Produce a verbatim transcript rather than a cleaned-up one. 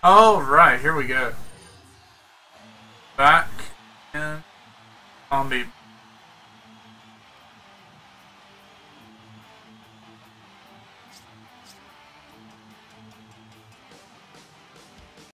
All right, here we go. Back in zombie